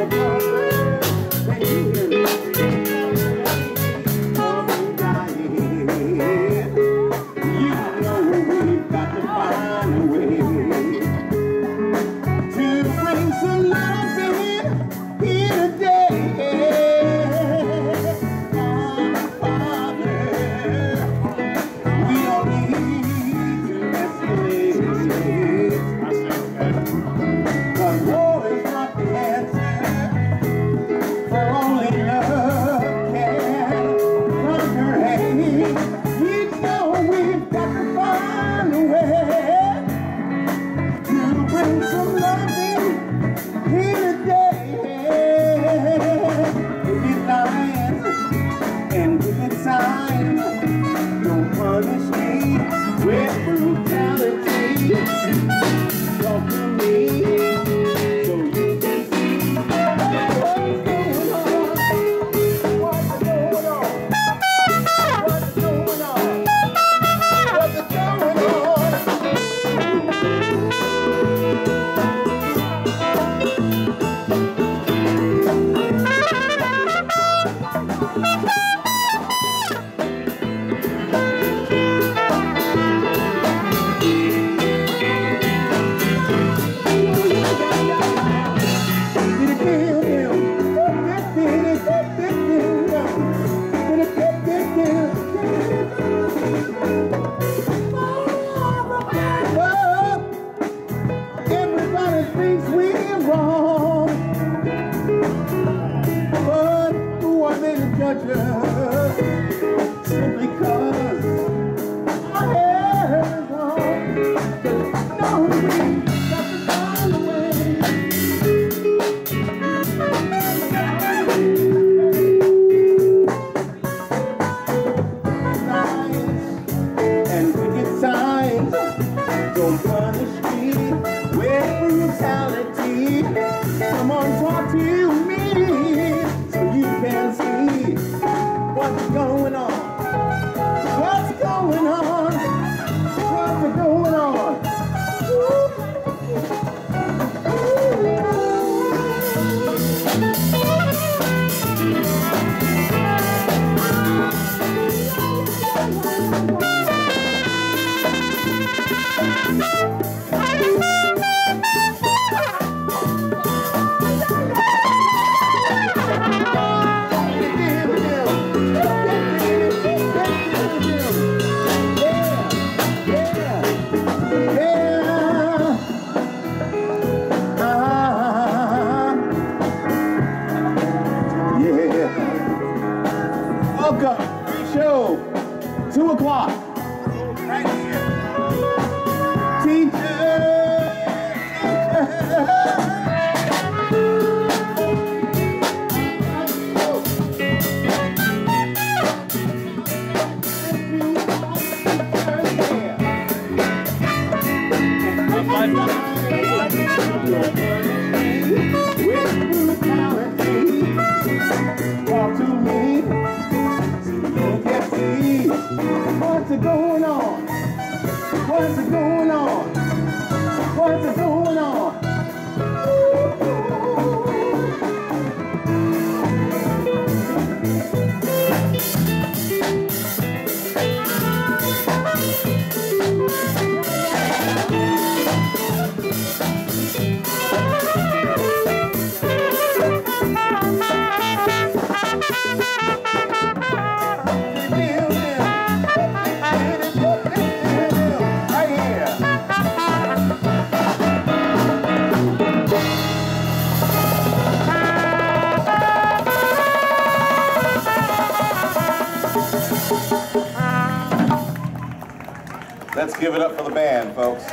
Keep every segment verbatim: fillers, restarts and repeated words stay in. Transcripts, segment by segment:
Let's give it up for the band, folks.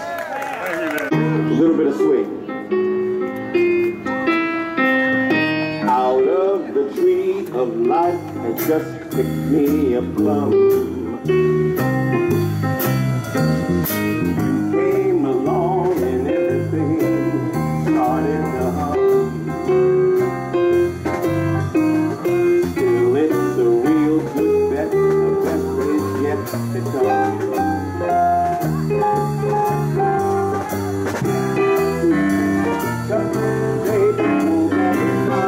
A little bit of sweet. Out of the tree of life, I just picked me a plum. Came along and everything started to hum. Still, it's a real good bet, the best is yet to come. Just say people never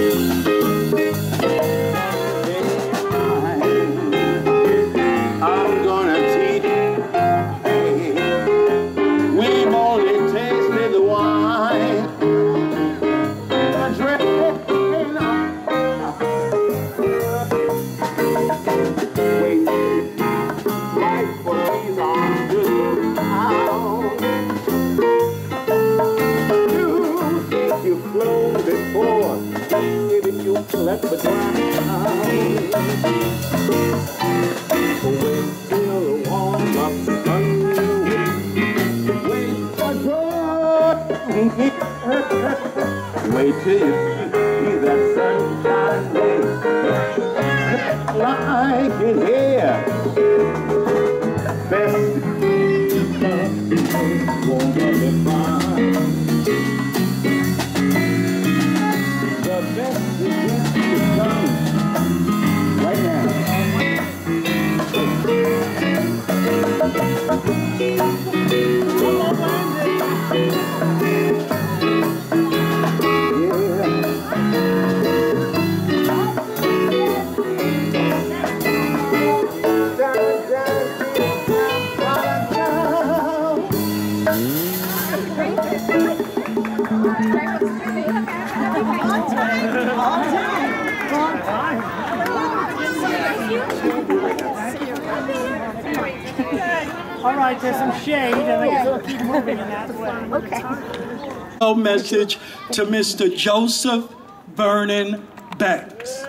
I'm gonna teach you. We've only tasted the wine. The drain. Wait, right for these arms just around. You think you've flown before, maybe you left the ground. Wait till the warm up on you. Wait for joy. Wait till you see that sunshine day. Like it here. Best won't get it fine. The best is yet to come. Right now. All right, there's some shade, and I guess we'll keep moving in that way. Okay. Message to Mister Joseph Vernon Banks.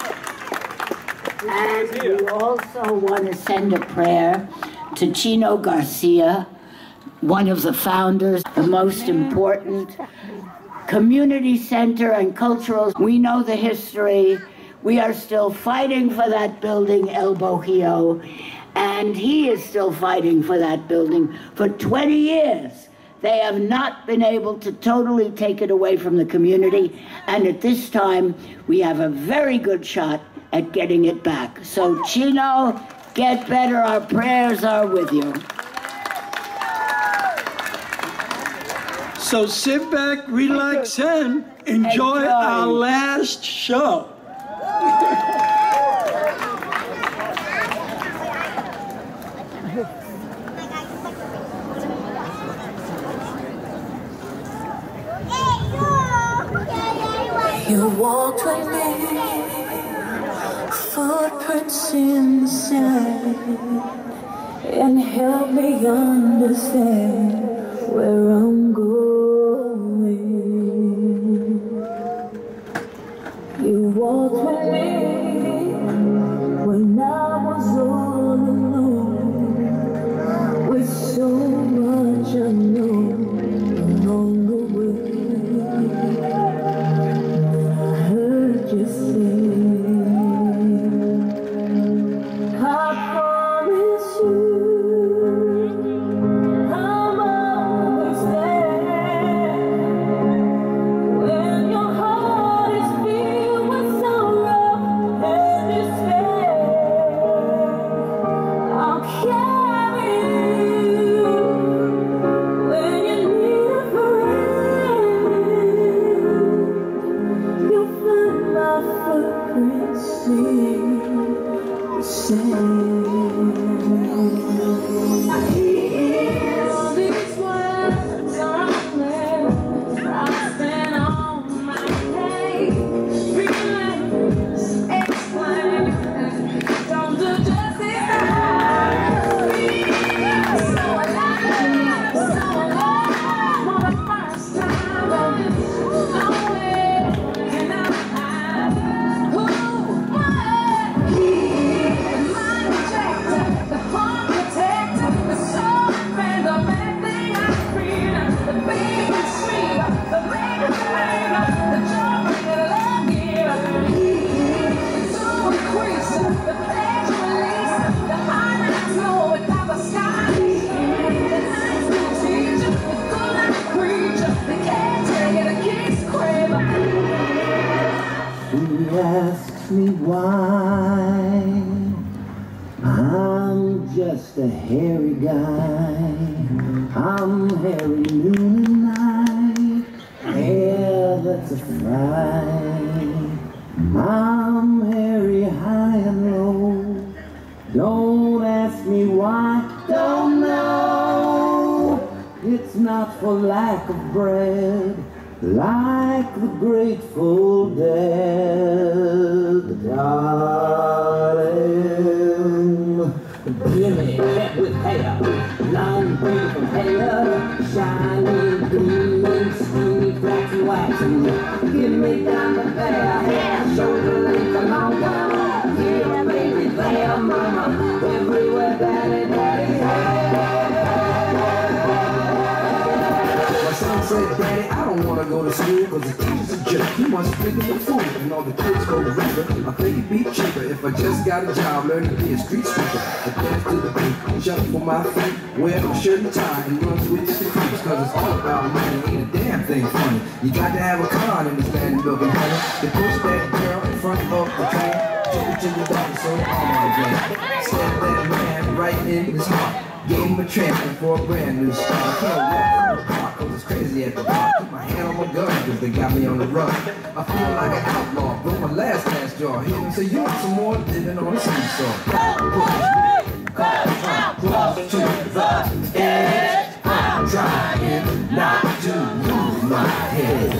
And we also want to send a prayer to Chino Garcia, one of the founders, the most important community center and cultural. We know the history. We are still fighting for that building, El Bohio, and he is still fighting for that building. For twenty years, they have not been able to totally take it away from the community, and at this time, we have a very good shot at getting it back. So, Chino, get better. Our prayers are with you. So sit back, relax, and enjoy, enjoy. our last show. You walked with me, footprints in the sand, and helped me understand where I'm going. You walked with me when I was all alone, with so much unknown along the way. You say, I promise you, I'm always there. When your heart is filled with sorrow and despair, I'll carry you when you need a friend. You'll find my footprints sing the same. All these words are meant, I spend all my day relax, explain, don't do justice. So alive, so alive, for the first time, nowhere can I hide. Who, what? He is my protector, the heart protector, the soul friend, the bad thing I feel, the baby sleep, the baby flavor, the joy that love gives. He is so increase, the pleasure release, the highlights low without the sky. The nights no teacher, the good like creature, the caretaker, the king's craver. She asks me why I'm just a hairy guy. I'm hairy noon and night, hair that's a fright. Don't ask me why, don't know. It's not for lack of bread, like the Grateful Dead. Darling, Jimmy, head with hair, long green from hair, shiny, gleaming, skinny, flat and waxing. Give me down the fair, hair, shoulder length and longer. Here, baby, there, mama, everywhere, daddy, daddy, My son said, Daddy, I don't want to go to school because the teacher's a jerk. He wants to pick up the food and all the kids go to river. I think it'd be cheaper if I just got a job learning to be a street sweeper. I dance to the beat, jump for my feet, wear my shirt and tie and run with the creeps because it's all about money. Ain't a damn thing funny. You got to have a con in this land of milk and honey. They push that girl in front of the train, took her to the doctor so the arm on again. Stabbed that man right in his heart. Gave him a transfer for a brand new start. I can't walk from the park cause it's crazy at the park. Put my hand on my gun cause they got me on the run. I feel like an outlaw, broke my last last jaw. Hit him say, you want some more? Living on a seesaw. Close to the edge. I'm trying not to lose my head.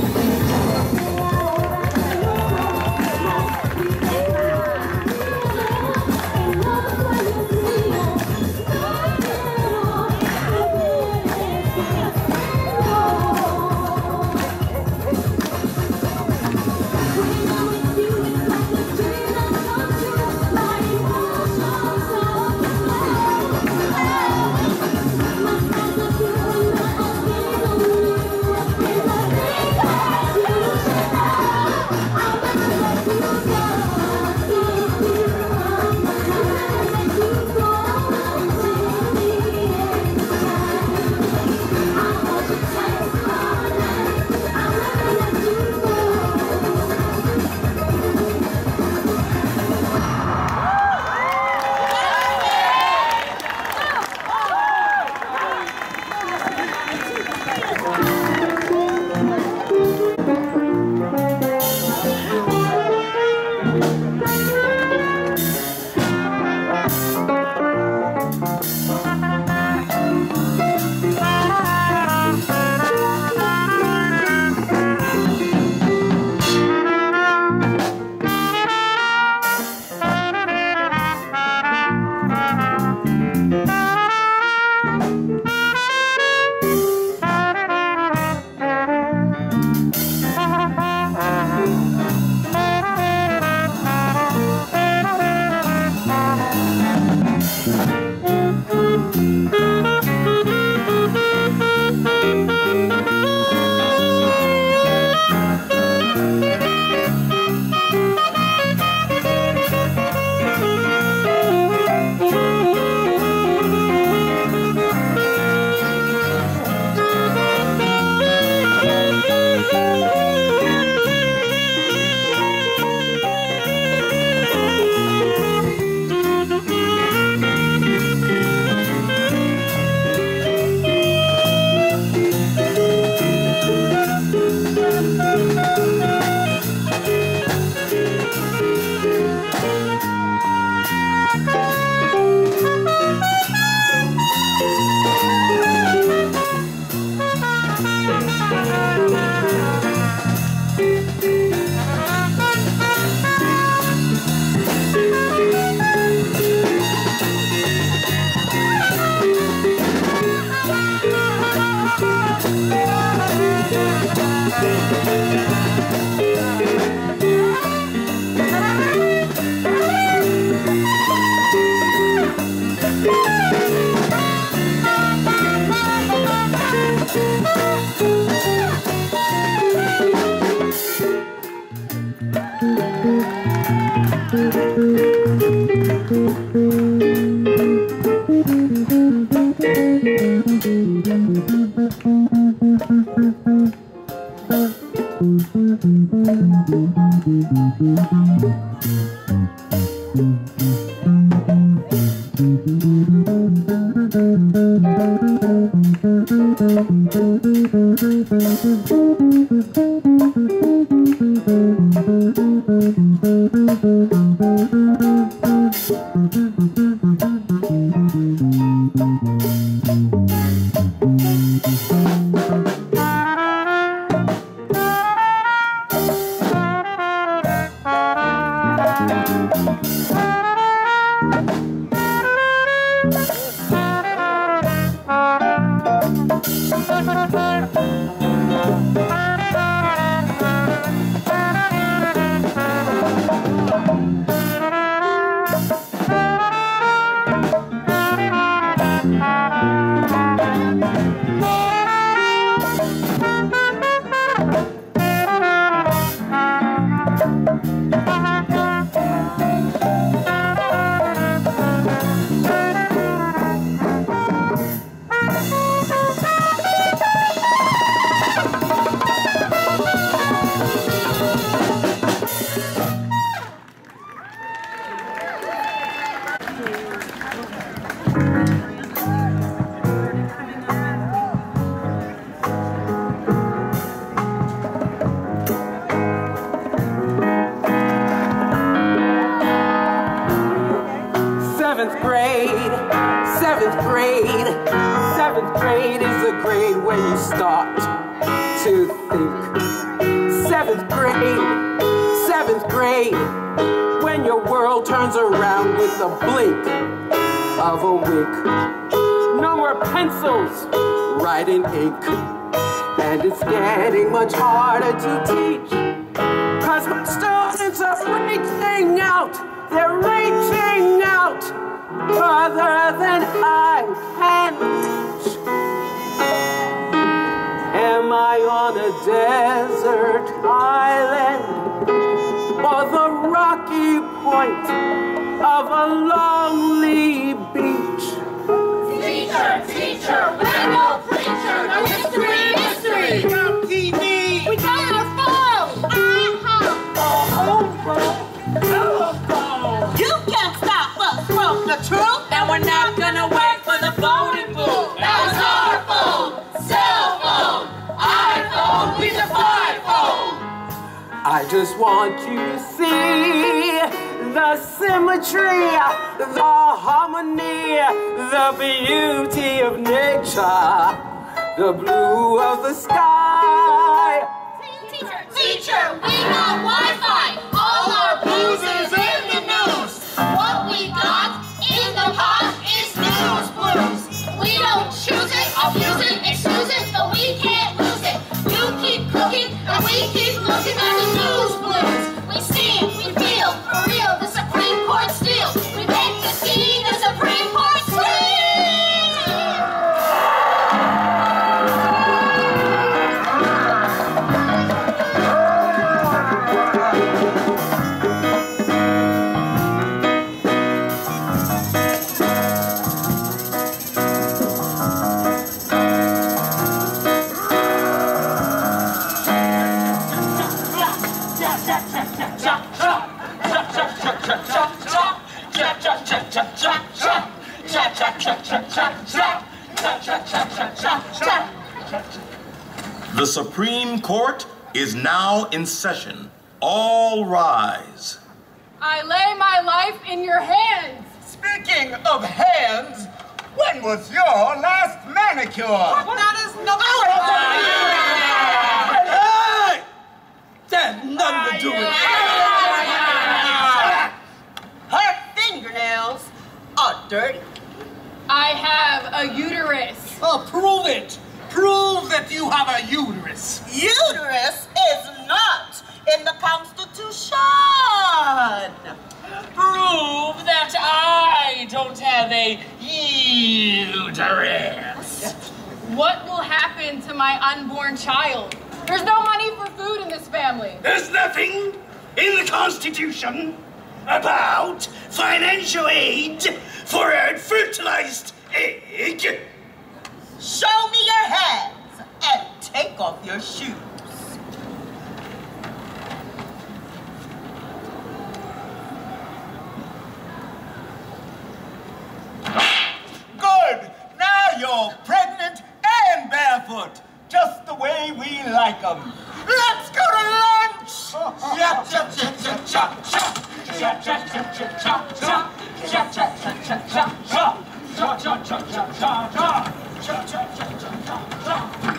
Thank you. Seventh grade, seventh grade, seventh grade is the grade where you start to think. Seventh grade, seventh grade, when your world turns around with a blink of a wink. No more pencils, writing ink, and it's getting much harder to teach, cause my students are reaching out, they're reaching out further than I can reach. Am I on a desert island or the rocky point of a lonely beach? Teacher, teacher, we're no preacher, no history, history. We got T V. We got our phone. Uh-huh. A home phone. Telephone. You can't stop us from the truth, and we're not gonna wait for the voting booth. That was our phone, cell phone, iPhone, we the phone. I just want you to see the symmetry, the harmony, the beauty of nature, the blue of the sky. Teacher, teacher, we got Wi-Fi. All our booze is in the news. What we got in the pot is news blues. We don't choose it, abuse it, excuse it, but we can't lose it. You keep cooking, and we keep looking at the news blues. We see it, we feel, for real, the Supreme Court steal. We make the see the Supreme Court steal. The Supreme Court is now in session. All rise. I lay my life in your hands. Speaking of hands, when was your last manicure? That is no. Hey! That had nothing to do with it. Her fingernails are dirty. I have a uterus. Oh, prove it. Prove that you have a uterus. Uterus is not in the Constitution. Prove that I don't have a uterus. What will happen to my unborn child? There's no money for food in this family. There's nothing in the Constitution about financial aid for a fertilized egg. Show me your hands and take off your shoes. Good. Now you're pregnant and barefoot, just the way we like them. Let's go to lunch. Chop, chop, chop, chop, chop, chop. Chop, chop, chop, chop, chop, chop. Chop, chop, chop, chop, chop, chop. Chop, chop, chop, chop, chop, chop. Chop, chop, chop, chop, chop, chop.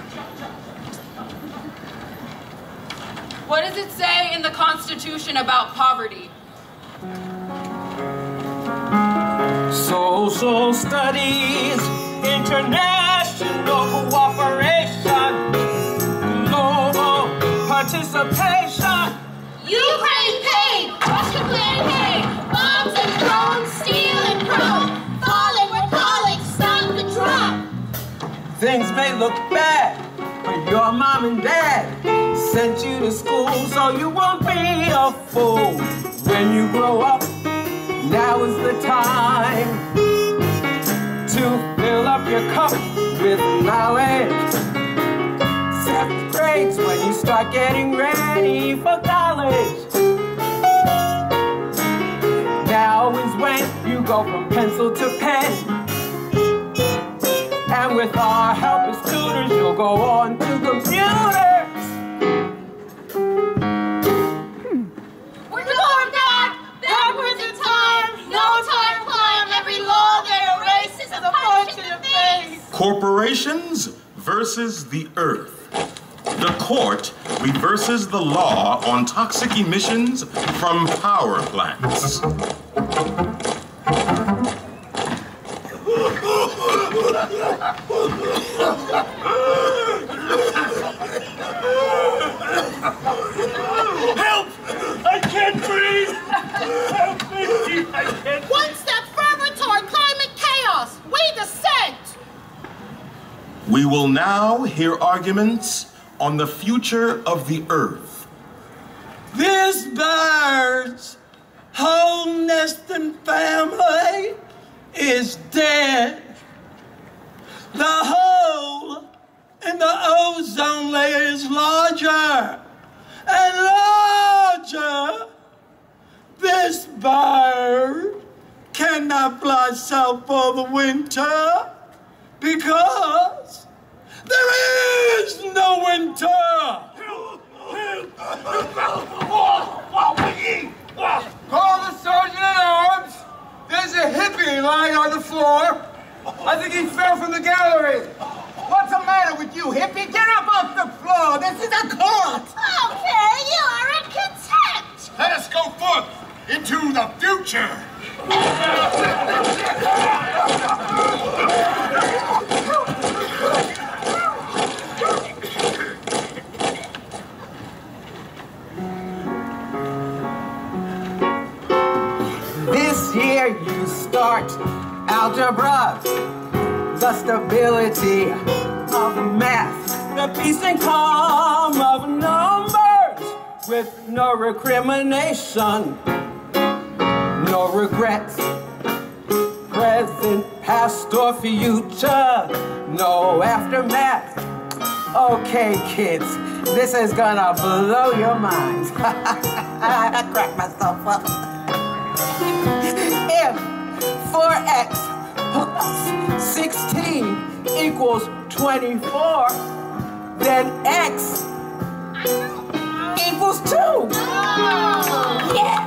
What does it say in the Constitution about poverty? Social studies, international cooperation, global participation. Ukraine paid, Russia playing paid, bombs and drones, steel and chrome, falling, we're calling, stop the drop. Things may look bad, but your mom and dad sent you to school so you won't be a fool. When you grow up, now is the time to fill up your cup with knowledge. Seventh grade's when you start getting ready for college. Now is when you go from pencil to pen. And with our help as tutors, you'll go on to computers. We're going back, backwards in time, no time climb, every law they erase is a punch in the face. Corporations versus the earth. The court reverses the law on toxic emissions from power plants. Help! I can't breathe! Help me! I can't. One step further toward climate chaos. We dissent. We will now hear arguments on the future of the earth. This bird's whole nesting family is dead. The hole in the ozone layer is larger and larger. This bird cannot fly south for the winter because there is no winter. Call the sergeant at arms! There's a hippie lying on the floor. I think he fell from the gallery. What's the matter with you, hippie? Get up off the floor. This is a court. Okay, you are in contempt. Let us go forth into the future. This year you start algebra, the stability of math, the peace and calm of numbers, with no recrimination, no regrets, present, past, or future, no aftermath. Okay, kids, this is gonna blow your minds. I cracked myself up. If four x plus sixteen equals twenty-four, then x equals two. Yeah.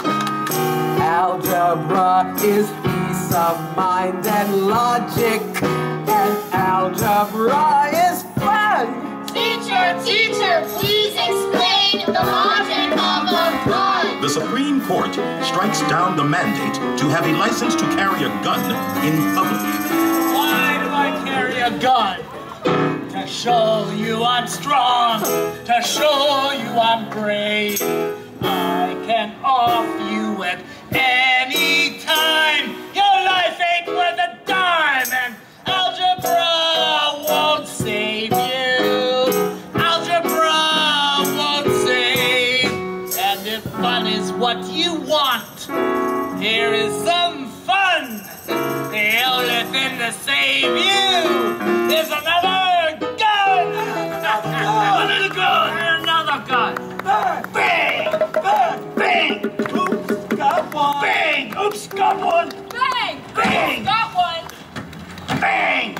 Algebra is peace of mind and logic, and algebra is fun. Teacher, teacher, please explain the logic of a gun. The Supreme Court strikes down the mandate to have a license to carry a gun in public. Why do I carry a gun? To show you I'm strong, to show you I'm brave. I can off you at any time. Your life ain't worth a dime, and algebra won't save you. Algebra won't save. And if fun is what you want, here is some fun. The only thing to save you is another gun. Another gun. Another gun. Bang! Bang! Oops, got one. Bang! Oops, got one. Bang! Bang! Got one. Bang!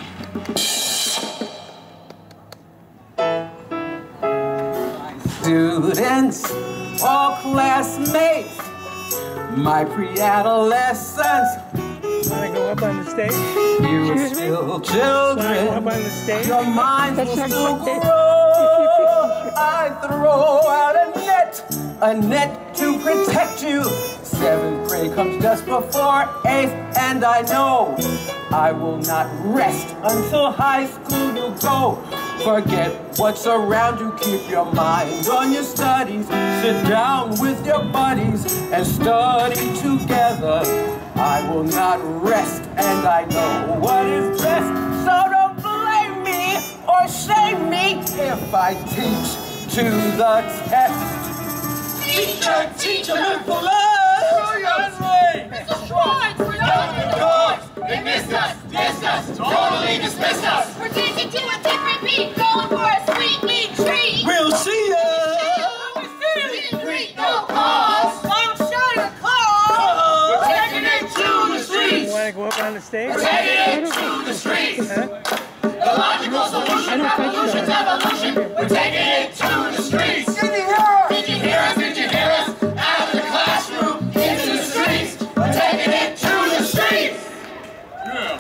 Students, all classmates, my pre-adolescents. Want to go up on the stage? You were Excuse me? still Want to children. go up on the stage? Your minds That's will not still like grow. I throw out a net a net to protect you. Seventh grade comes just before eighth, and I know I will not rest until high school you go. Forget what's around you, keep your mind on your studies. Sit down with your buddies and study together. I will not rest, and I know what is best, so don't blame me or shame me if I teach to the test. Teacher, teacher, live for love! Mister Schwartz, we're not in the course! They missed us, dissed us, totally dismissed us! We're taking to a different beat, going for a sweet meat treat! We'll see ya! Meet and greet, no cause! I'm shutting the car! We're taking it to the streets! You want to go up on the stage? We're taking it to the streets! The logical solution, revolution's evolution! We're taking it to the streets! Did you hear us? Did you hear us? Did you hear us? Out of the classroom, into the streets! We're taking it to the streets! Yeah,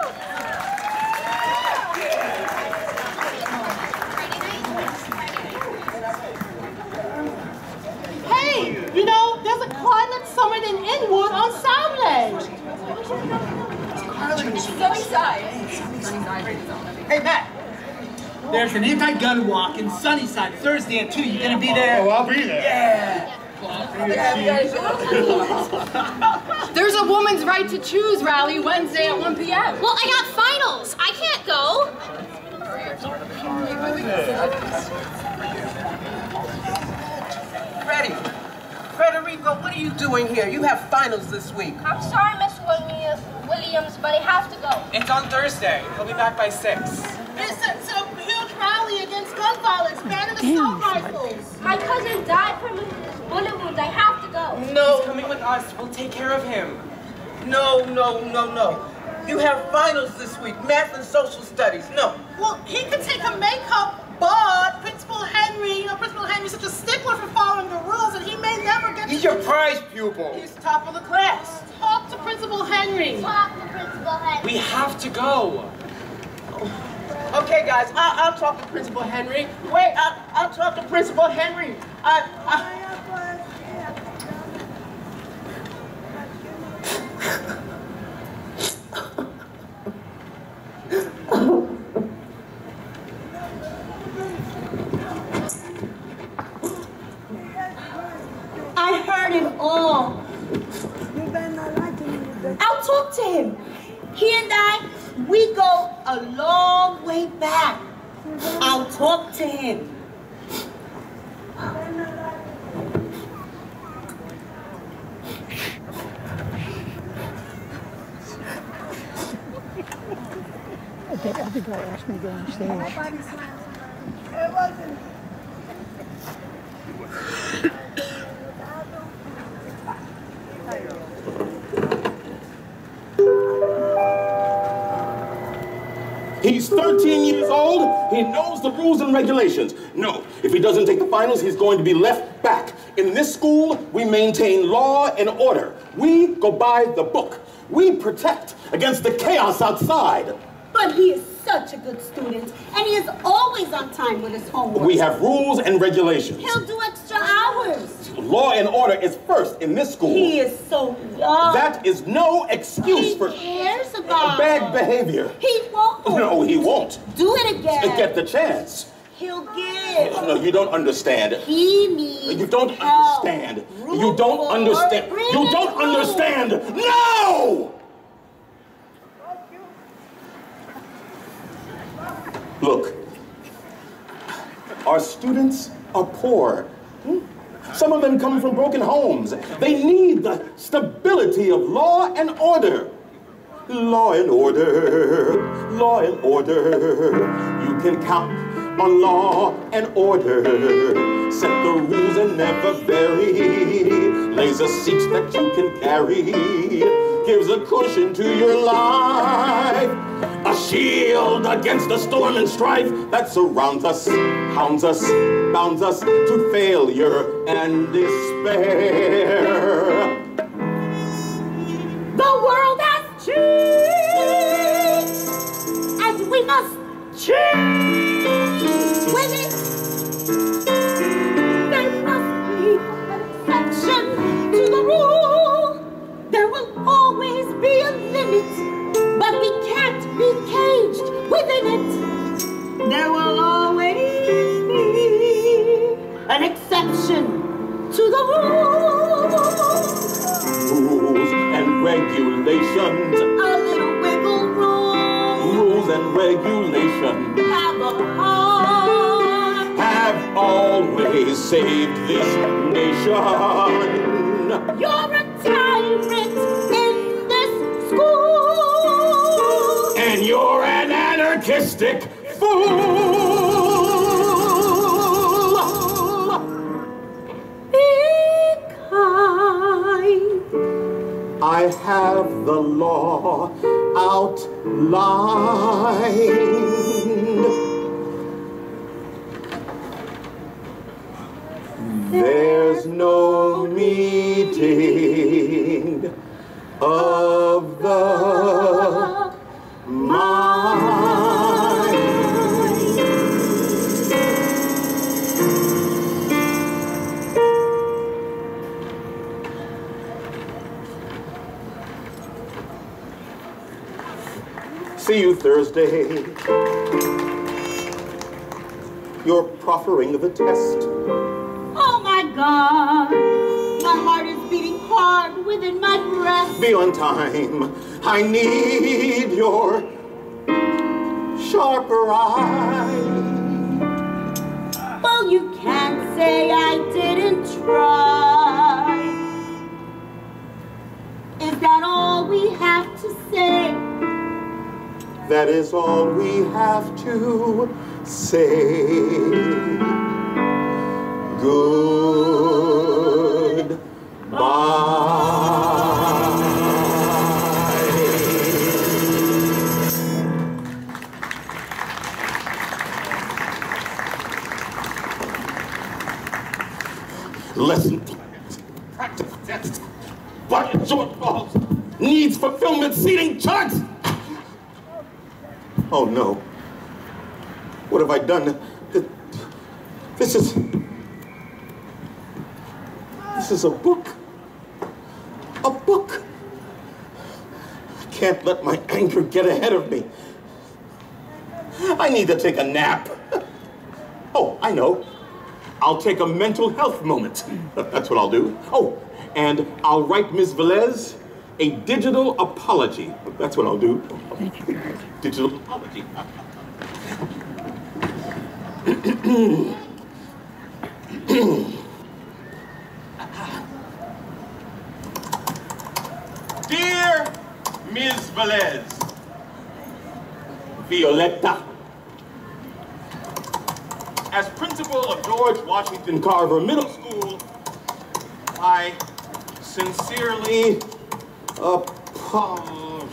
Hey, you know, there's a climate summit in Inwood on Saturday. Sunnyside. Hey, Matt. There's an anti-gun walk in Sunnyside Thursday at two. You gonna be there? Oh, I'll be there. Yeah. There's a woman's right to choose rally Wednesday at one P M Well, I got finals. I can't go. Freddie, Federico, what are you doing here? You have finals this week. I'm sorry, Miss Williams, but I have to go. It's on Thursday. He'll be back by six. It's a, it's a huge rally against gun violence, banning assault rifles. My cousin died from his bullet wounds. I have to go. No. He's coming with us. We'll take care of him. No, no, no, no. You have finals this week, math and social studies. No. Well, he could take a makeup, but Principal Henry, you know, Principal Henry's such a stickler for following the rules, and he may never get He's to... your prize pupil. He's top of the class. Talk to Principal Henry. Talk to Principal Henry. We have to go. Okay, guys, I, I'll talk to Principal Henry. Wait, I, I'll talk to Principal Henry. I, I... I heard it all. I'll talk to him. He and I, we go a long way back. I'll talk to him. I think, I think I asked me to go on stage. It wasn't. He's thirteen years old. He knows the rules and regulations. No, if he doesn't take the finals, he's going to be left back. In this school, we maintain law and order. We go by the book. We protect against the chaos outside. But he is such a good student, and he is always on time with his homework. We have rules and regulations. He'll do extra hours. Law and order is first in this school. He is so young. That is no excuse he for cares about bad behavior. He won't. No, he won't. Do it again. Get the chance. He'll give. No, you don't understand. He needs You don't help. understand. You don't understand. You don't understand. No! Look, our students are poor. Some of them come from broken homes. They need the stability of law and order. Law and order, law and order. You can count on law and order. Set the rules and never vary. Lays a seat that you can carry. Gives a cushion to your life. A shield against the storm and strife that surrounds us, hounds us, bounds us to failure and despair. The world has changed, and we must change with it. There must be a there will always be an exception to the rule. Rules and regulations. A little wiggle room. Rules and regulations Have a heart. have always saved this nation. You're a tyrant in this school. And you're an anarchistic fool. Be kind. I have the law outlined. There's no meeting of the mind. See you Thursday. You're proffering the test. Oh my God, my heart is beating hard within my breast. Be on time. I need your sharper eye. Well, you can't say I didn't try. Is that all we have to say? That is all we have to say. Good bye. Lesson plans, practice tests, budget shortfalls, needs fulfillment seating charts. Oh no. What have I done? This is... This is a book. A book. I can't let my anger get ahead of me. I need to take a nap. Oh, I know. I'll take a mental health moment. That's what I'll do. Oh, and I'll write Miz Velez a digital apology. That's what I'll do. Thank you, guys. Digital apology. Dear Miz Velez, Violetta, as principal of George Washington Carver Middle School, I sincerely apologize.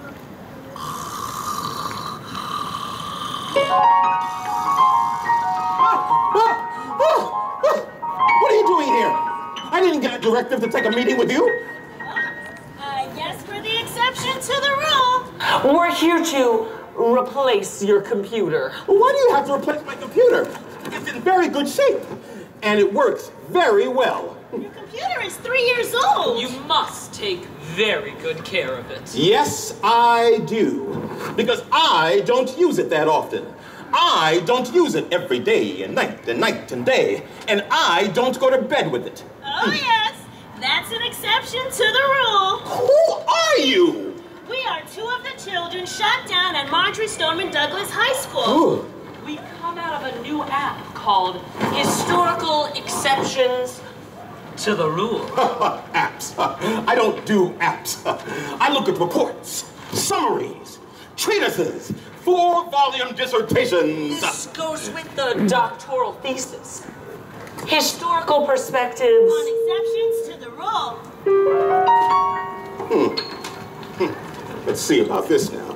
What are you doing here? I didn't get a directive to take a meeting with you. I guess we're the exception to the rule. We're here to replace your computer. Why do you have to replace my computer? It's in very good shape, and it works very well. Your computer is three years old. You must take very good care of it. Yes, I do. Because I don't use it that often. I don't use it every day and night and night and day. And I don't go to bed with it. Oh, yes. That's an exception to the rule. Who are you? We are two of the children shot down at Marjorie Stoneman Douglas High School. Ooh. We've come out of a new app called Historical Exceptions to the Rule. Apps. I don't do apps. I look at reports, summaries, treatises, four-volume dissertations. This goes with the doctoral thesis. Historical perspectives On exceptions to the rule. Hmm. Hmm. Let's see about this now.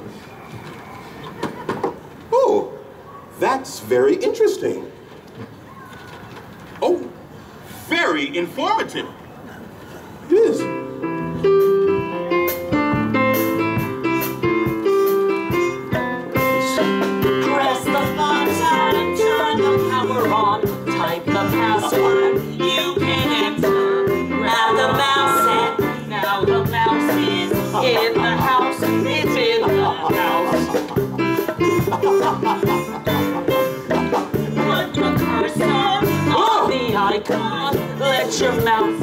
Oh, that's very interesting. Oh, very informative. It is. Press the button, turn the power on, type the password, you can enter. Grab the mouse and now the mouse is in the house, it's in the house. Shut your mouth.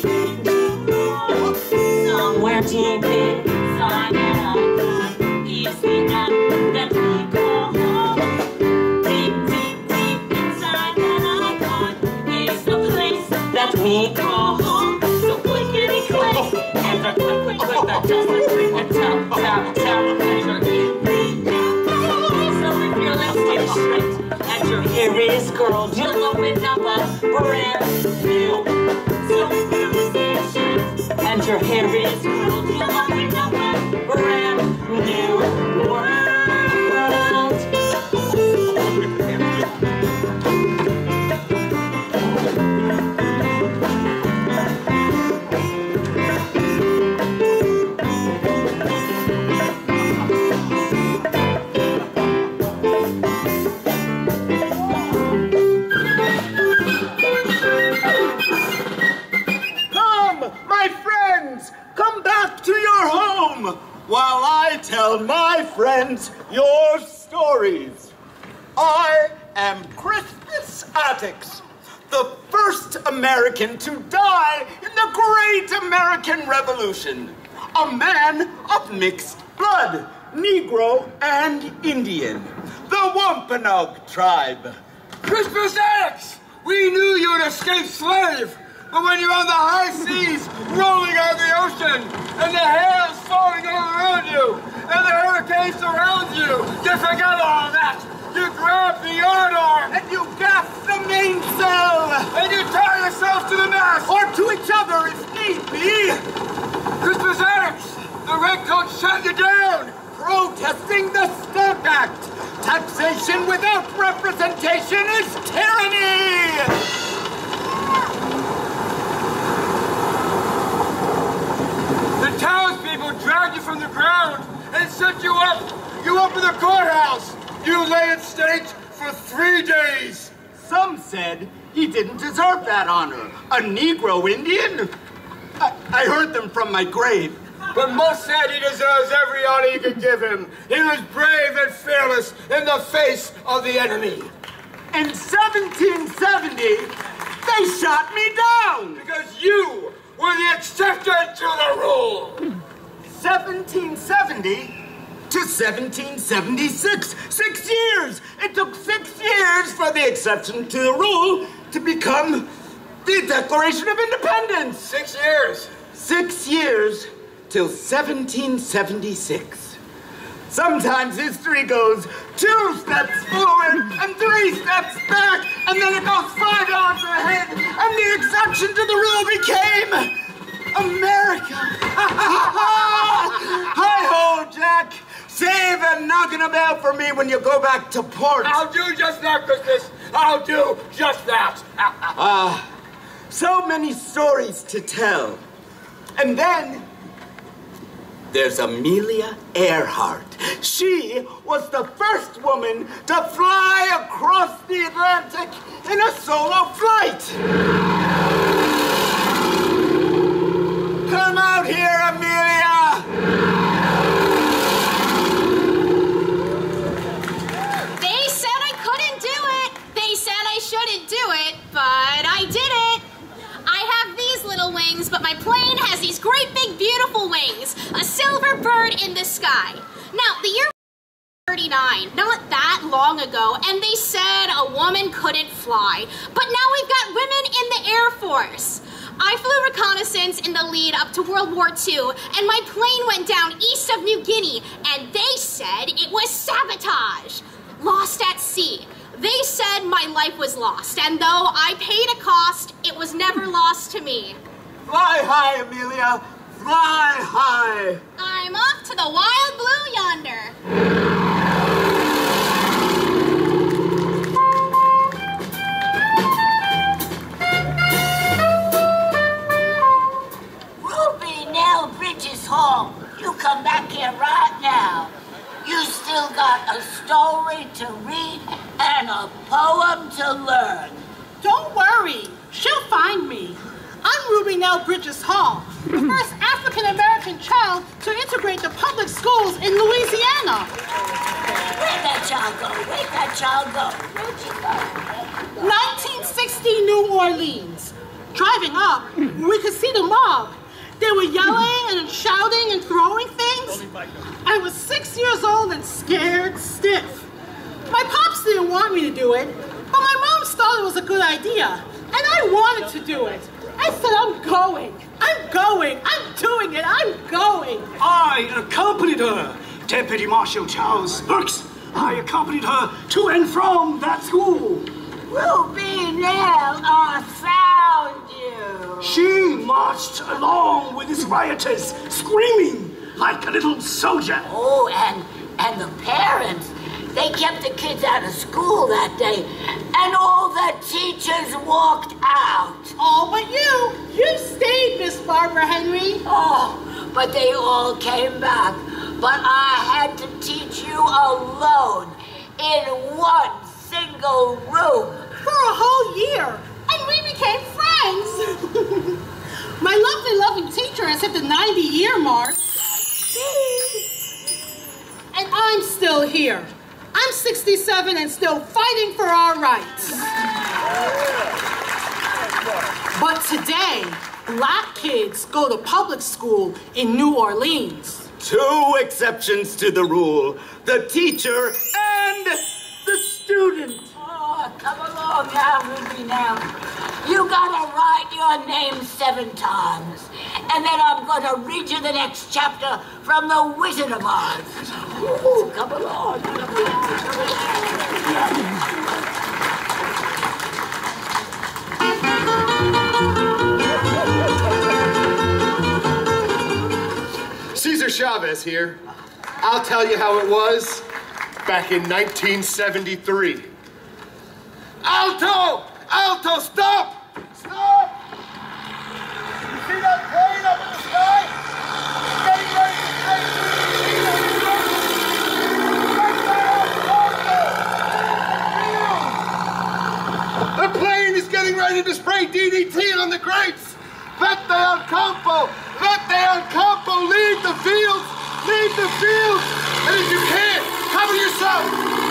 Somewhere deep inside an icon is the app that we call home. Deep, deep, deep inside that icon is the place that we call home. So clickety click, and the click, click, click that does the click, and tap, tap, tap, and your so if your lipstick shrinks and your hair is curled, you'll open up a brand new. So if your lipstick shrinks and your hair is curled, you'll open up a brand new world. While I tell my friends your stories. I am Crispus Attucks, the first American to die in the Great American Revolution. A man of mixed blood, Negro and Indian, the Wampanoag tribe. Crispus Attucks! We knew you would escape slave, but when you're on the high seas, rolling out of the ocean, and the hail is falling all around you, and the hurricane surrounds you, you forget all that. You grab the yard arm, and you gaff the mainsail, and you tie yourself to the mast, or to each other if need be. Crispus Attucks, the redcoats shut you down, protesting the Stamp Act. Taxation without representation is tyranny. The townspeople dragged you from the ground and set you up. You up in the courthouse. You lay in state for three days. Some said he didn't deserve that honor. A Negro Indian? I, I heard them from my grave. But most said he deserves every honor you could give him. He was brave and fearless in the face of the enemy. In seventeen seventy, they shot me down. Because you were the exception to the rule. seventeen seventy to seventeen seventy-six. Six years. It took six years for the exception to the rule to become the Declaration of Independence. Six years. Six years till seventeen seventy-six. Sometimes history goes two steps forward and three steps back, and then it goes five yards ahead, and the exception to the rule became America. Hi-ho, Jack. Save a knocking about for me when you go back to port. I'll do just that, Crispus. I'll do just that. Ah, uh, so many stories to tell. And then there's Amelia Earhart. She was the first woman to fly across the Atlantic in a solo flight. Come out here, Amelia. They said I couldn't do it. They said I shouldn't do it, but I did it. I have these little wings, but my plane has these great big beautiful wings. A silver bird in the sky. Now, the year thirty-nine, not that long ago, and they said a woman couldn't fly. But now we've got women in the Air Force. I flew reconnaissance in the lead up to World War Two, and my plane went down east of New Guinea, and they said it was sabotage. Lost at sea. They said my life was lost, and though I paid a cost, it was never lost to me. Fly high, Amelia. Fly high. I'm off to the wild blue yonder. Ruby Nell Bridges Hall, you come back here right now. You still got a story to read and a poem to learn. Don't worry, she'll find me. I'm Ruby Nell Bridges Hall, the first African-American child to integrate the public schools in Louisiana. Where'd that child go? Where'd that child go? Where'd she go? nineteen sixty New Orleans. driving up, we could see the mob. They were yelling and shouting and throwing things. I was six years old and scared stiff. My pops didn't want me to do it, but my mom thought it was a good idea, and I wanted to do it. I said, I'm going, I'm going, I'm doing it, I'm going. I accompanied her, Deputy Marshal Charles Burks. I accompanied her to and from that school. Ruby Nail, I found you. She marched along with his rioters, screaming like a little soldier. Oh, and, and the parents, they kept the kids out of school that day, and all the teachers walked out. Oh, but you, you stayed, Miss Barbara Henry. Oh, but they all came back. But I had to teach you alone in one single room. For a whole year, and we became friends. My lovely, loving teacher has hit the ninety year mark. And I'm still here. I'm sixty-seven and still fighting for our rights. But today, black kids go to public school in New Orleans. Two exceptions to the rule, the teacher and the student. Oh, come along now, Ruby, now. You gotta write your name seven times, and then I'm gonna read you the next chapter from the Wizard of Oz. Ooh, come along. Cesar Chavez here. I'll tell you how it was back in nineteen seventy-three. Alto! Alto, stop! Stop! You see that plane up in the sky? It's getting ready to take the plane is getting ready to spray D D T on the grapes! Vete al campo! Vete al campo! Leave the fields! Leave the fields! And if you can't, cover yourself!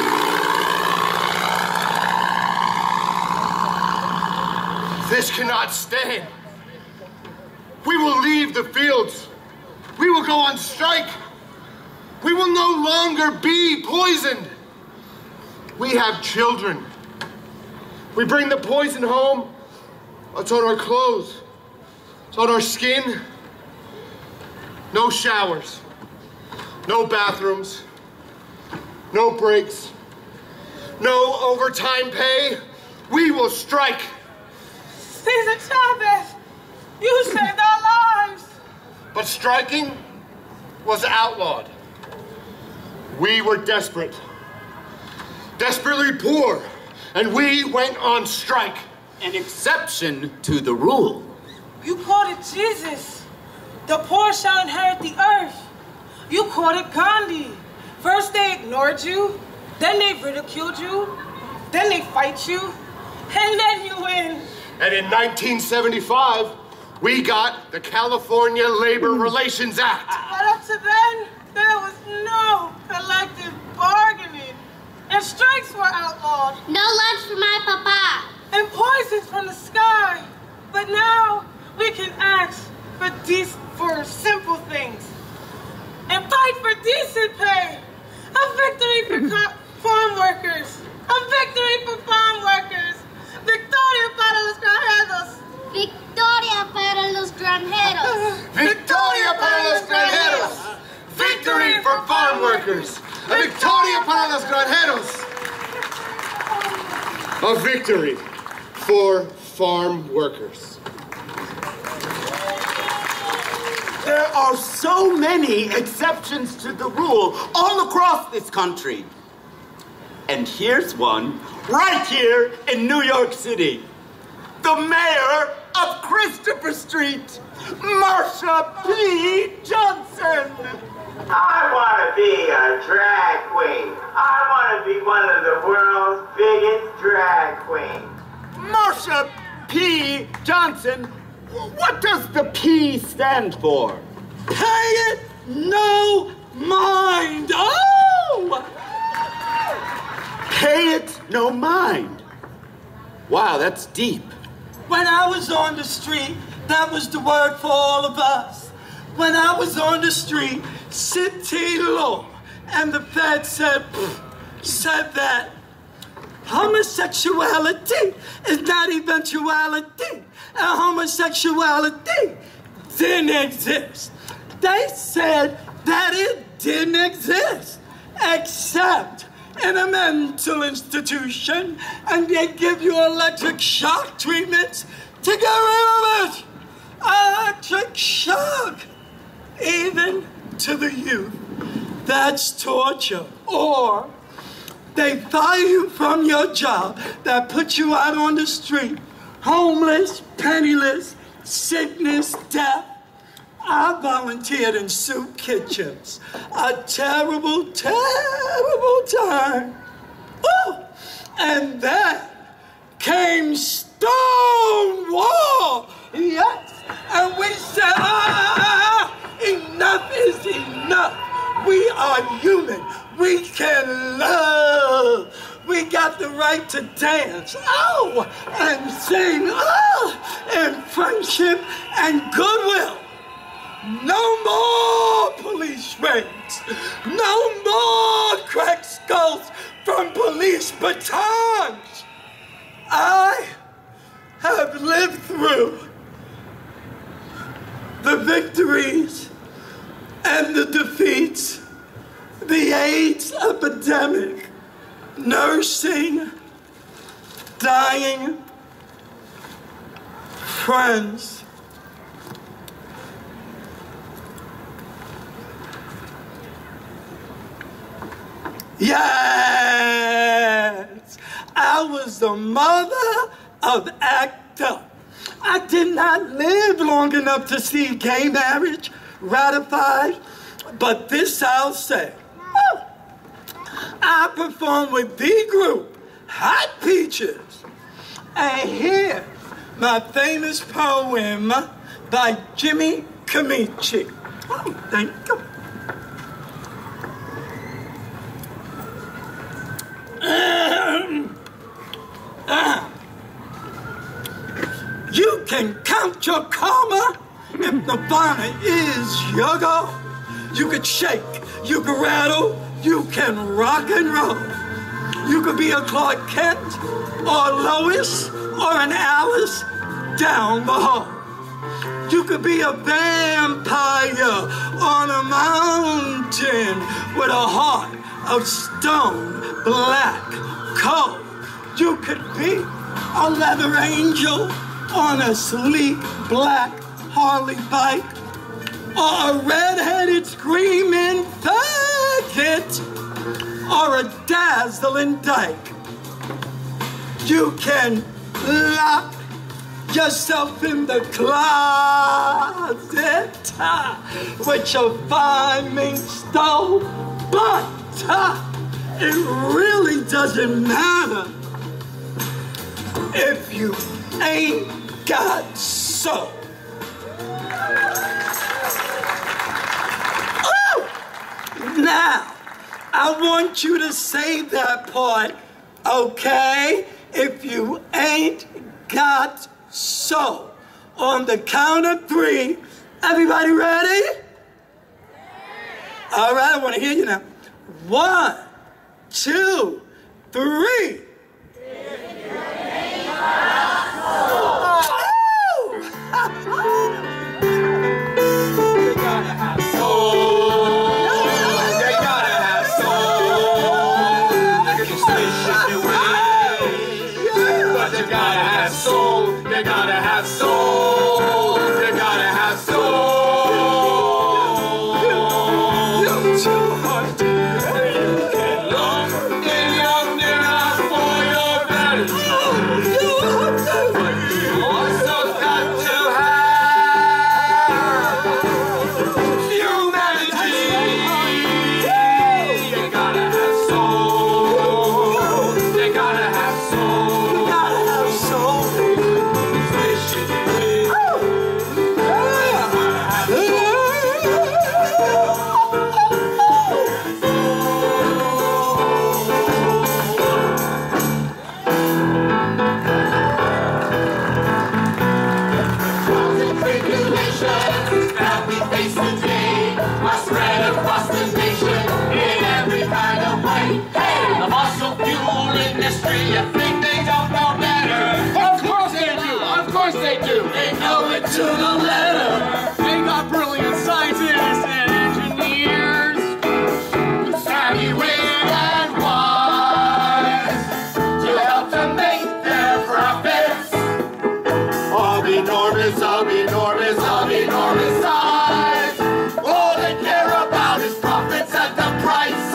This cannot stand. We will leave the fields. We will go on strike. We will no longer be poisoned. We have children. We bring the poison home. It's on our clothes. It's on our skin. No showers. No bathrooms. No breaks. No overtime pay. We will strike. Cesar Chavez, you saved our lives. But striking was outlawed. We were desperate. Desperately poor. And we went on strike. An exception to the rule. You quoted Jesus. The poor shall inherit the earth. You quoted Gandhi. First they ignored you, then they ridiculed you, then they fight you, and then you win. And in nineteen seventy-five, we got the California Labor Relations Act. But up to then, there was no collective bargaining. And strikes were outlawed. No lunch for my papa. And poisons from the sky. But now, we can ask for, de for simple things. And fight for decent pay. A victory for farm workers. A victory for farm workers. Victoria para los granjeros. Victoria para los granjeros. Victoria para los granjeros. Victory for farm workers. A victoria para los granjeros. A victory for farm workers. There are so many exceptions to the rule all across this country. And here's one right here in New York City. The mayor of Christopher Street, Marsha P. Johnson. I want to be a drag queen. I want to be one of the world's biggest drag queens. Marsha P. Johnson, what does the P stand for? Pay it no mind. Oh! Pay it no mind. Wow, that's deep. When I was on the street, that was the word for all of us. When I was on the street, city law, and the Fed said, said that homosexuality is not eventuality, and homosexuality didn't exist. They said that it didn't exist, except in a mental institution, and they give you electric shock treatments to get rid of it. Electric shock, even to the youth. That's torture. Or they fire you from your job, that puts you out on the street, homeless, penniless, sickness, death. I volunteered in soup kitchens. A terrible, terrible time. Oh, and then came Stonewall. Yes, and we said, ah, enough is enough. We are human. We can love. We got the right to dance, oh, and sing, oh, in friendship and goodwill. No more police raids. No more cracked skulls from police batons. I have lived through the victories and the defeats, the AIDS epidemic, nursing, dying, friends. Yes, I was the mother of ACT UP. I did not live long enough to see gay marriage ratified, but this I'll say. I performed with the group, Hot Peaches, and here's my famous poem by Jimmy Camici. Oh, thank you. Um, uh, you can count your karma if Nirvana is your goal. You could shake, you could rattle, you can rock and roll. You could be a Clark Kent or Lois or an Alice down the hall. You could be a vampire on a mountain with a heart of stone, black coal. You could be a leather angel on a sleek black Harley bike, or a red-headed screaming faggot, or a dazzling dyke. You can lock yourself in the closet uh, with your fine mink stove, but uh, it really doesn't matter if you ain't got soul. Oh! Now, I want you to say that part, okay? If you ain't got soul. On the count of three, everybody ready? All right, I want to hear you now. One, two, three. Soul, you gotta have soul, you gotta have soul. You're too hard to you can long in your mirror for your vanity. But you peace today must spread across the nation in every kind of way. Hey, the fossil fuel industry, you think they don't know better? Of course they do! Of course they do! They know it to the letter. They got brilliant scientists and engineers, savvy, wit, and wise to help to make their profits. All enormous, all enormous, all enormous size. All they care about is profits at the price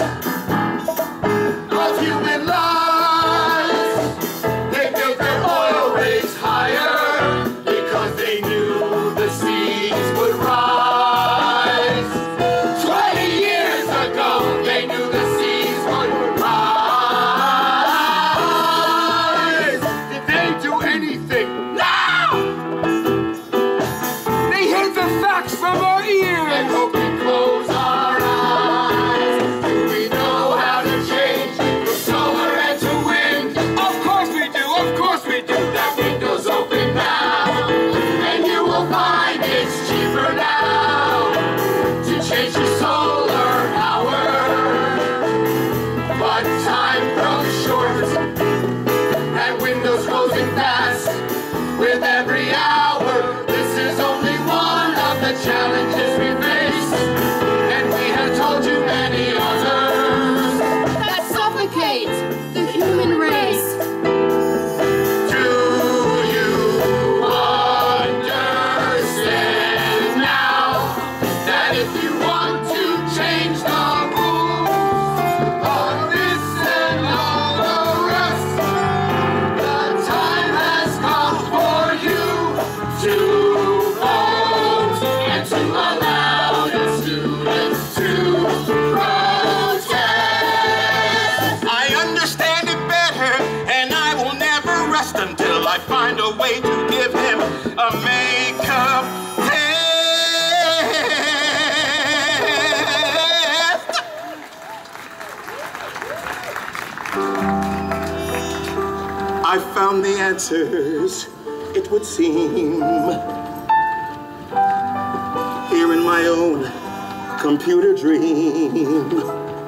of human lives. They built their oil rigs higher because they knew the seas would rise. Twenty years ago, they knew the seas would rise. Did they do anything? No! They hid the facts from our ears! And hope we close our eyes. Do we know how to change from solar and to wind? Of course we do! Of course we do! That window's open now, and you will find it's cheaper now to change your solar power. But time grows short, and windows closing fast with every hour. This is only one of the challenges we face, and we have told you many others that suffocate the human race. Do you understand now that if you want to change the rules of this and all the rest, the time has come for you to vote and to allow your students to protest? I understand it better, and I will never rest until I find a way to give him a makeup test. I found the answers, it would seem, here in my own computer dream.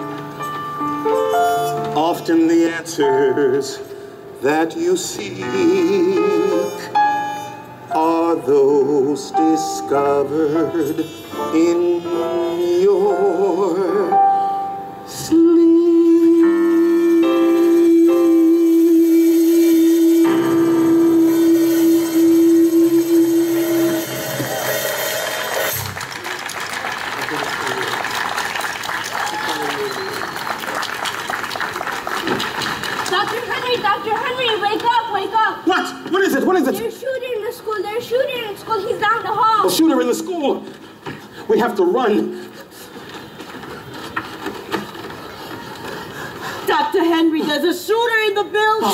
Often the answers that you seek are those discovered in your sleep. Doctor Henry, Doctor Henry, wake up, wake up. What? What is it? What is it? There's a shooter in the school. There's a shooter in the school. He's down the hall. A shooter in the school. We have to run. Doctor Henry, there's a shooter in the building.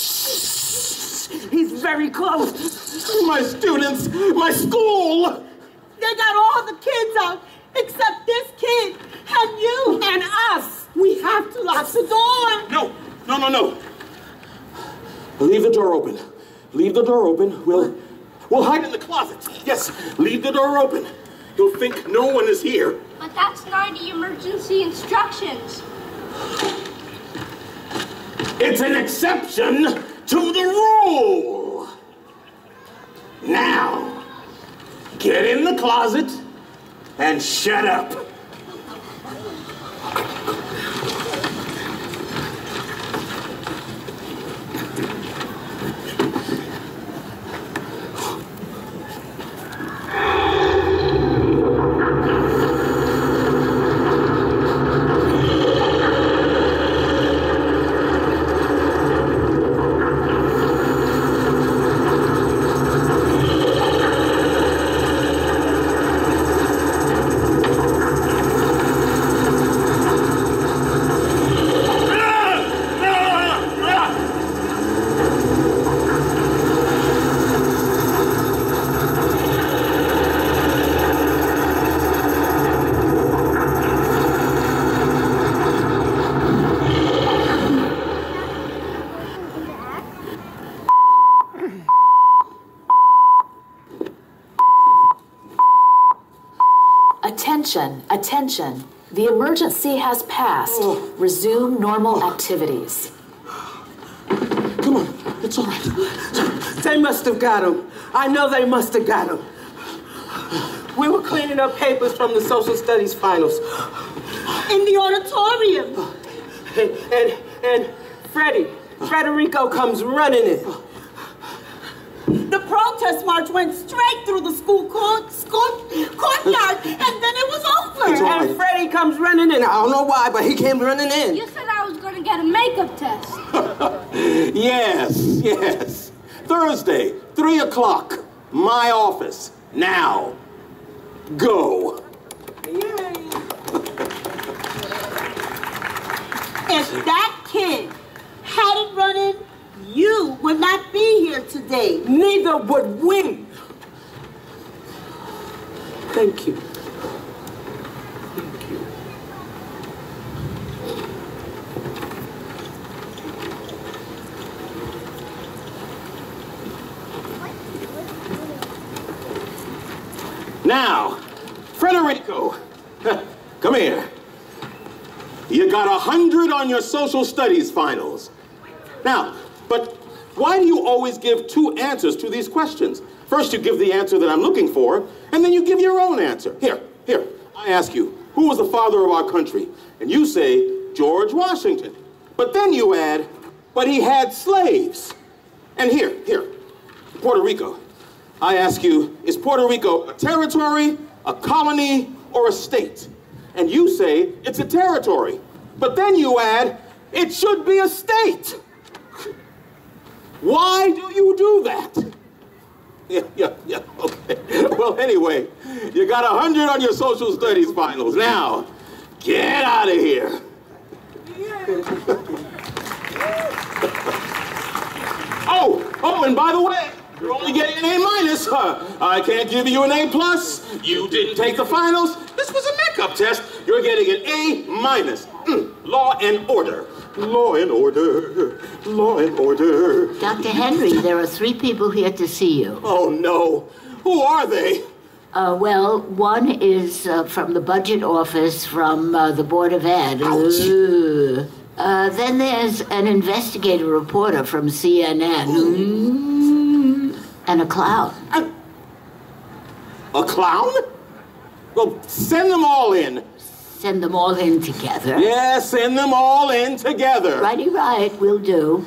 He's very close. My students, my school. They got all the kids out except this kid and you and us. We have to lock the door. No, no, no, no. Leave the door open. Leave the door open. We'll, we'll hide in the closet. Yes, leave the door open. You'll think no one is here. But that's not the emergency instructions. It's an exception to the rule. Now, get in the closet and shut up. Attention, attention. The emergency has passed. Oh. Resume normal activities. Come on, it's all right. They must have got him. I know they must have got him. We were cleaning up papers from the social studies finals. In the auditorium. And, and, and Freddie, Federico comes running in. The protest march went straight through the school court, school courtyard, and then it was over. And Freddie comes running in. I don't know why, but he came running in. You said I was going to get a makeup test. Yes, yes. Thursday, three o'clock. My office. Now. Go. If that kid hadn't run in, you would not be here today. Neither would we. Thank you. Thank you. Now, Federico, come here. You got a hundred on your social studies finals. Now, but why do you always give two answers to these questions? First, you give the answer that I'm looking for, and then you give your own answer. Here, here, I ask you, who was the father of our country? And you say, George Washington. But then you add, but he had slaves. And here, here, Puerto Rico. I ask you, is Puerto Rico a territory, a colony, or a state? And you say, it's a territory. But then you add, it should be a state. Why do you do that? Yeah, yeah, yeah, okay. Well, anyway, you got a hundred on your social studies finals. Now, get out of here. Oh, oh, and by the way, you're only getting an A minus. Huh? I can't give you an A plus. You didn't take the finals. This was a makeup test. You're getting an A minus. Mm. Law and order. Law and order. Law and order. Doctor Henry, there are three people here to see you. Oh, no. Who are they? Uh, well, one is uh, from the budget office from uh, the Board of Ed. Uh, uh, then there's an investigative reporter from C N N. Mm. And a clown. A, a clown? Well, send them all in. Send them all in together? Yeah, send them all in together. Righty right, will do.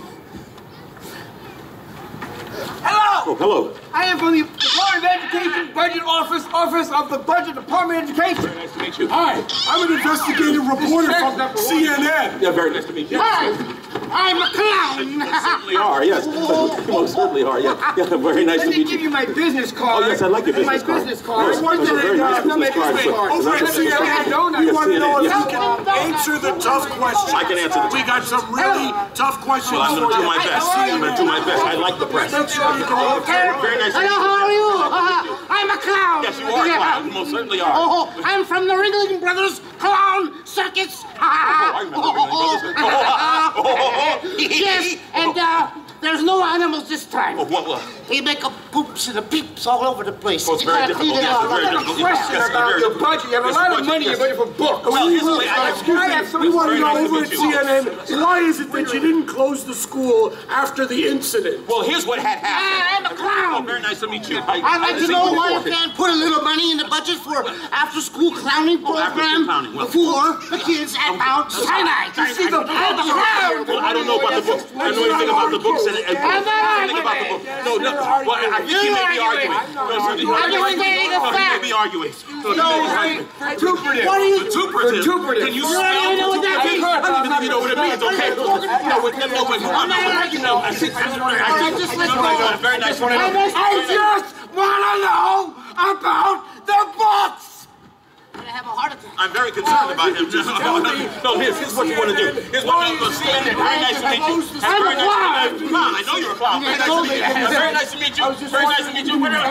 Hello! Oh, hello. I am from the Department of Education Budget Office, Office of the Budget Department of Education. Very nice to meet you. Hi, I'm an investigative reporter from C N N. Yeah, very nice to meet you. Hi, I'm a clown. You certainly are, yes. You most certainly are, yeah. Yeah, very nice Let to me meet give you. you my business card. Oh, yes, I like your business my card. My business card. Yes, I those are very nice business cards. Over at C N N, we want to know if you can Answer the tough questions. I can answer the We got some really tough questions. Well, I'm going to do my best. I'm going to do my best. I like the press. Very nice to meet you. Hello, how are you? I'm a clown. Yes, you are a clown. You most certainly are. Oh, I'm from the Ringling Brothers Clown Circus. Oh, I remember Ringling Brothers. Yes, and uh, there's no animals this time. Oh, what, what? They make up poops and the peeps all over the place. Oh, it's very difficult. Yes, it's very difficult. I have a question Yes, about very your difficult. budget. You have a Yes, lot of budget, money yes. in your for books. Well, here's the way I- Excuse me, we want to Very know nice to over meet at you. C N N, why is it that you didn't close the school after the incident? Well, here's what had happened. I'm a clown. Oh, very nice to meet you. I, I'd like I've to seen know you why you before. can't put a little money in the budget for after-school clowning Oh, after-school program clowning, well- for the kids at Mount Sinai. You see the I'm a clown. Well, I don't know about the books. I don't know anything about the books and, and And then I don't know anything about the arguing. books. No, no. Well, I think he may be arguing. No, sir, he- Arguing ain't a no, he may fact. be arguing. No, he No, may be hey, arguing. vituperative. What are you- Vituperative? Vituperative. Can you You spell don't even know what that vituperative? means. I don't even think you know what it means, okay? No, wait, no, wait, no, wait. I'm not arguing. No, I think, I think, I think, just no, let no, go. no, very nice. I just want to know about the books. I'm gonna have a heart attack. I'm very concerned about him. No, no, no, here's, here's what you want to do. Here's what you want to do. C N N, very nice to meet you. I'm Very a nice to meet you. Clown, I know you're a clown. Very nice to meet you. Very nice to meet you. Very nice to meet you. Wait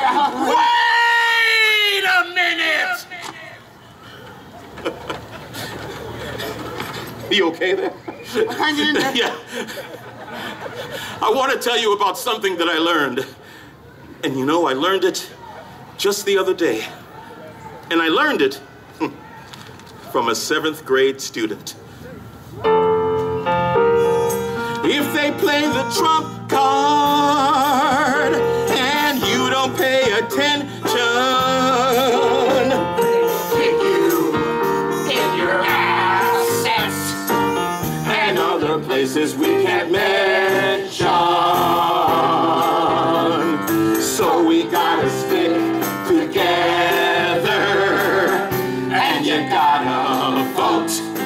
a minute! You okay there? Yeah. I want to tell you about something that I learned. And you know, I learned it just the other day. And I learned it From a seventh grade student. If they play the trump card and you don't pay attention, kick you in your assets and other places we can't mention. So we gotta stick together and you gotta vote.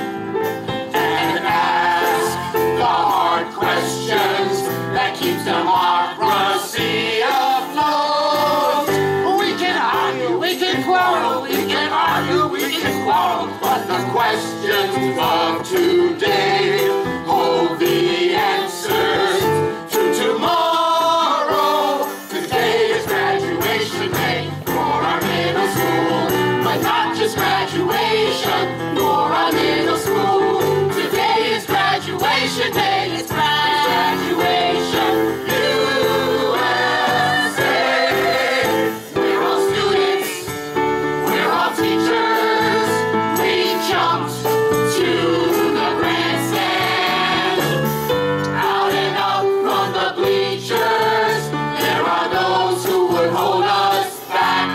Questions that keeps democracy afloat. We can argue, we can quarrel, we can argue, we can quarrel, but the questions of today hold the answers to tomorrow. Today is graduation day for our middle school, but not just graduation for our middle school. Today is graduation day. Graduation, U S A. We're all students, we're all teachers. We jumped to the grandstand. Out and up from the bleachers, there are those who would hold us back.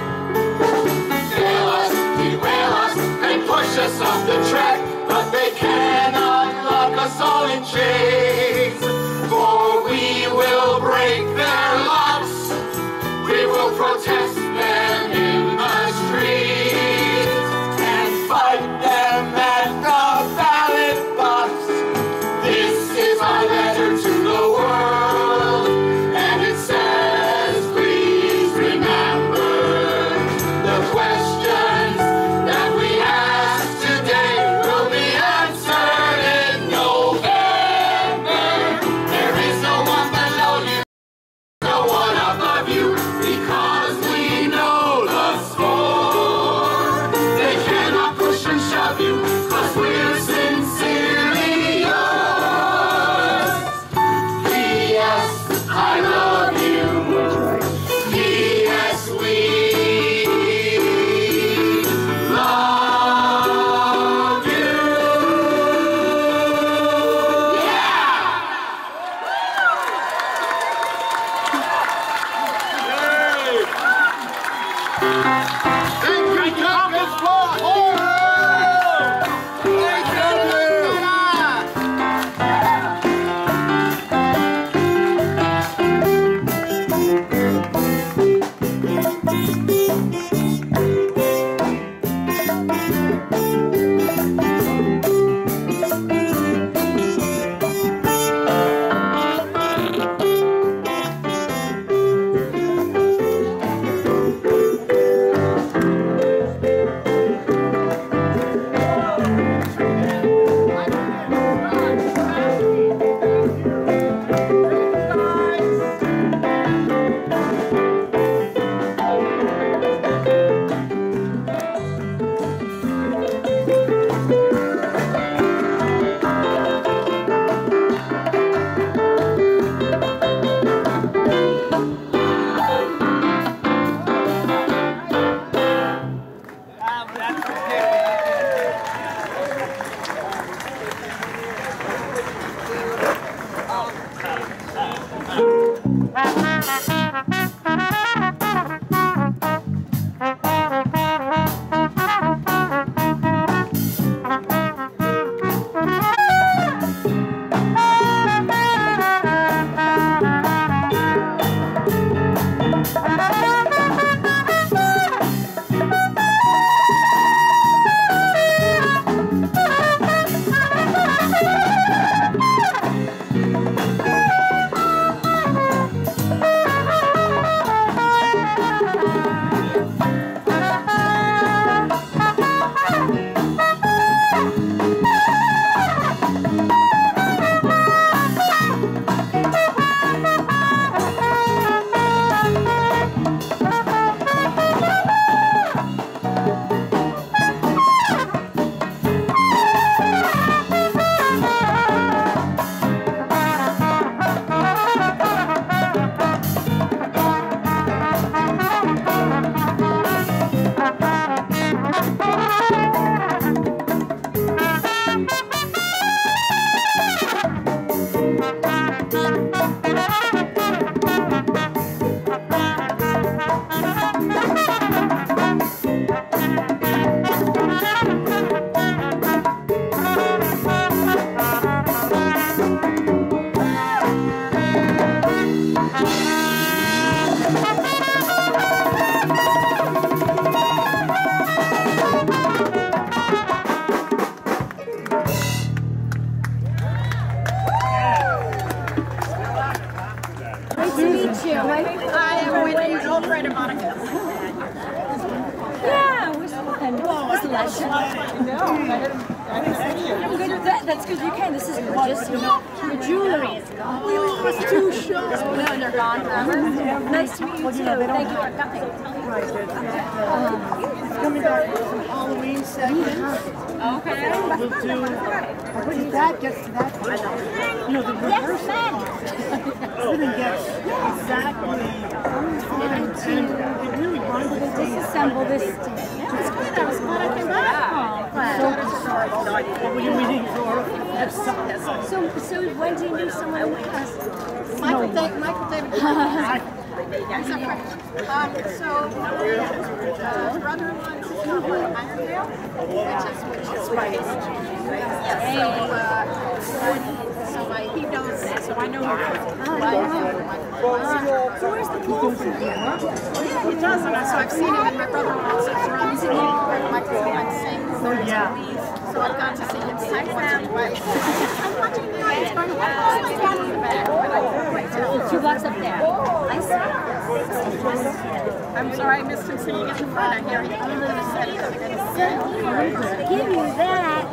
Fail us, derail us, and push us off the track, but they cannot lock us all in chains. For we will break their locks, we will protest them in the streets and fight them at the ballot box. This is our letter to the world, and it says, please remember the questions that we ask today will be answered in November. That, that's because you can. This is gorgeous. Your jewelry is gone. Oh, it's too short. No, they're gone forever. Nice to meet you too. Thank you for coming. It's coming back for some Halloween segments. Okay. We'll do. When that gets to that point, you know, the reverse. Everything gets exactly fine. And it really binds the Disassemble this. It's good. I was glad I came back. So, what were you reading for? So, so when do you knew someone with us? Michael, David, Michael David. um, so, uh, brother-in-law and sister-in-law in Irondale, which is, which is right. Yes, so, uh, so I, he knows, so I know who. So where's the pool from here? Yeah, he does, and so I've seen him, and my brother-in-law sits around singing, Michael sometimes sings. Oh, yeah. So I've gone to see him sing once or twice. I'm watching the audience going, oh, my God, in the back, but I can't quite tell. Two blocks up there. I see. I'm sorry I missed him singing at the front. I hear he could have said it. Give me that.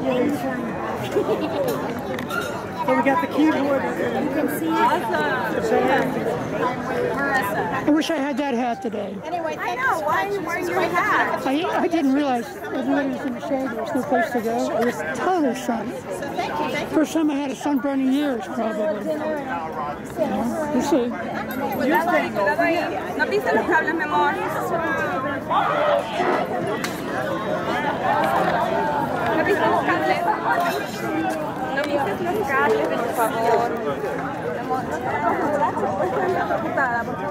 So we got the keyboard. You can see it. I wish I had that hat today. Anyway, I know. Why are you wearing your hat? I, I didn't realize everybody was in the shade. There was no place to go. It was totally sunny. First time I had a sunburn in years, probably. Yeah, you see. ¿No viste los cables, mi amor? ¿No viste los cables? ¿No viste los cables, por favor?